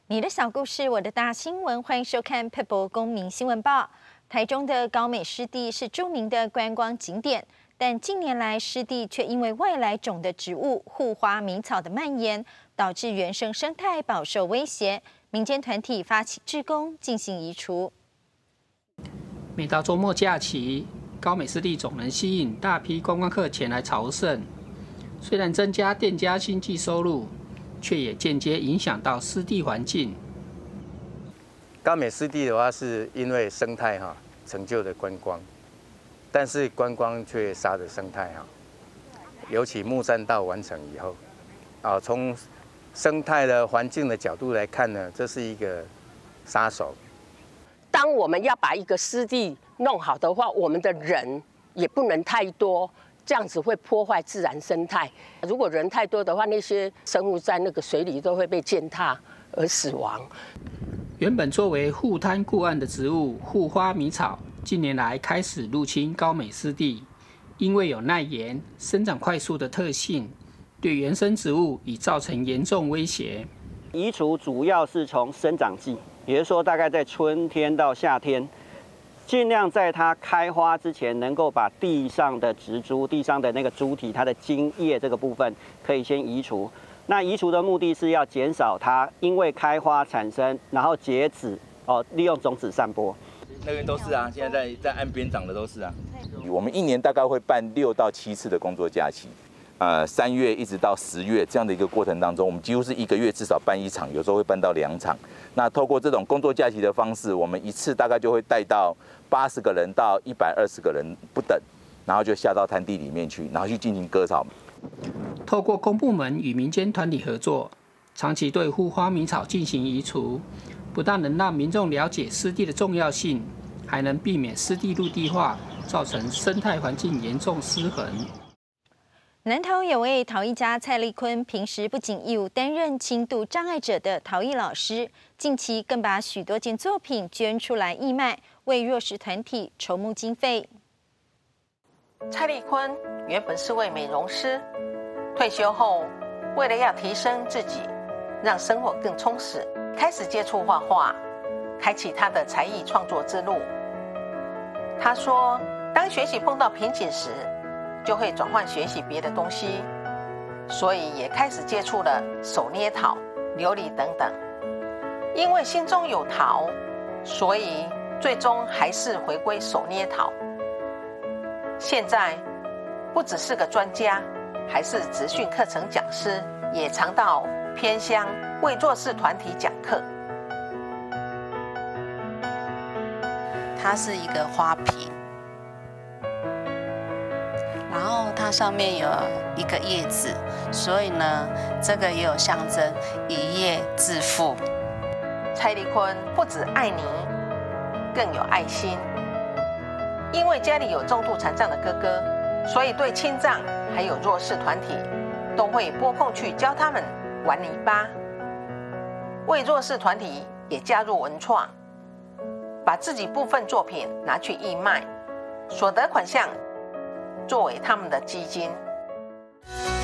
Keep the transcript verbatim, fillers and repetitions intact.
你的小故事，我的大新闻，欢迎收看 People 公民新闻报。台中的高美湿地是著名的观光景点，但近年来湿地却因为外来种的植物护花迷草的蔓延，导致原生生态饱受威胁。民间团体发起志工进行移除。 每到周末假期，高美湿地总能吸引大批观光客前来朝圣。虽然增加店家经济收入，却也间接影响到湿地环境。 高美湿地的话，是因为生态哈成就的观光，但是观光却杀了生态哈。尤其木栈道完成以后，啊，从生态的环境的角度来看呢，这是一个杀手。 当我们要把一个湿地弄好的话，我们的人也不能太多。这样子会破坏自然生态。如果人太多的话，那些生物在那个水里都会被践踏而死亡。 原本作为护滩固岸的植物护花迷草，近年来开始入侵高美湿地，因为有耐盐、生长快速的特性，对原生植物已造成严重威胁。 移除主要是从生长季，也就是说大概在春天到夏天。尽量在它开花之前，能够把地上的植株、地上的那个株体、它的茎叶这个部分，可以先移除。那移除的目的是要减少它因为开花产生，然后结籽哦，利用种子散播。 那边都是啊，现在在在岸边长的都是啊。 我们一年大概会办六到七次的工作假期，呃，三月一直到十月这样的一个过程当中，我们几乎是一个月至少办一场，有时候会办到两场。那透过这种工作假期的方式，我们一次大概就会带到八十个人到一百二十个人不等，然后就下到滩地里面去，然后去进行割草。 透过公部门与民间团体合作，长期对护花迷草进行移除，不但能让民众了解湿地的重要性，还能避免湿地陆地化，造成生态环境严重失衡。 南投有位陶艺家蔡立坤，平时不仅义务担任轻度障碍者的陶艺老师，近期更把许多件作品捐出来义卖，为弱势团体筹募经费。 蔡立坤原本是位美容师，退休后为了要提升自己，让生活更充实，开始接触画画，开启他的才艺创作之路。他说，当学习碰到瓶颈时，就会转换学习别的东西，所以也开始接触了手捏陶、琉璃等等。因为心中有陶，所以最终还是回归手捏陶。现在不只是个专家，还是职训课程讲师，也常到偏乡为弱势团体讲课。 它是一个花瓶，然后它上面有一个叶子，所以呢，这个也有象征一叶致富。 蔡立坤不只爱泥，更有爱心。因为家里有重度残障的哥哥，所以对轻障还有弱势团体，都会拨空去教他们玩泥巴。为弱势团体也加入文创，把自己部分作品拿去义卖，所得款项作为他们的基金。